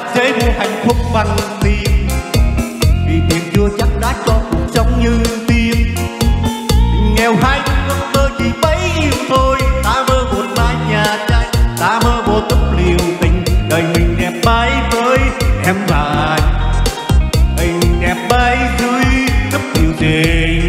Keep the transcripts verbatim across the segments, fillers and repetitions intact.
dễ mua hạnh phúc bằng tiền, vì tiền chưa chắc đã cho cuộc sống như tiên. Tình nghèo hai đứa mơ chỉ bấy nhiêu thôi, ta mơ một mái nhà tranh, ta mơ một túp liều tình. Đời mình đẹp mãi với em và anh, mình đẹp mãi dưới túp liều tình.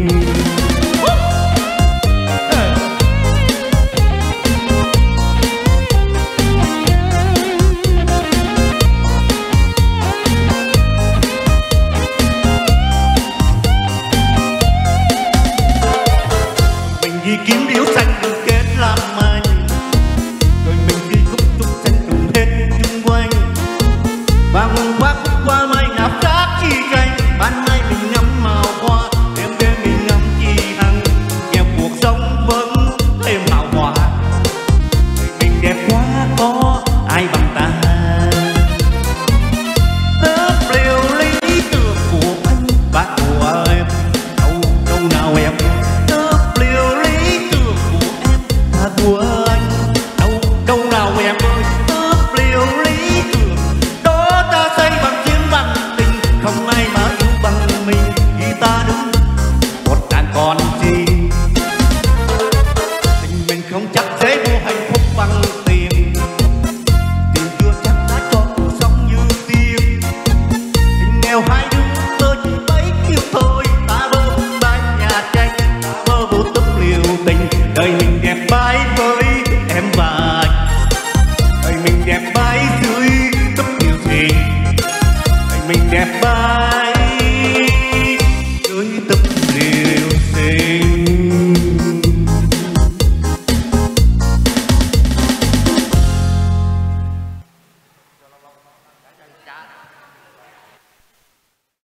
Kiếm điếu xanh được kết làm anh, rồi mình đi khúc trúc xanh trùng hết chung quanh. Vàng qua khúc qua mai nạp rác chi canh, ban mai mình ngắm màu hoa, đêm đêm mình ngắm chi hằng. Nghèo cuộc sống vẫn thêm hào hoa, mình đẹp quá có ai bằng ta. Tớp liều lý tưởng của anh và của em, đâu đâu nào em. Của anh đâu đâu nào em ơi, tớp liều lý tưởng đó ta xây bằng chiến bằng tình. Không ai mà yêu bằng mình khi ta đứng một đàn con chi. Tình mình không chắc dễ mua hạnh phúc bằng tiền, tiền chưa chắc đã cho cuộc sống như tiên. Tình nghèo hai đứa mơ chỉ bấy nhiêu thôi, ta mơ một mái nhà tranh, ta mơ một túp liều tình. Đời mình đẹp mãi với em và anh, đời mình đẹp mãi dưới túp liều tình, đời mình đẹp mãi.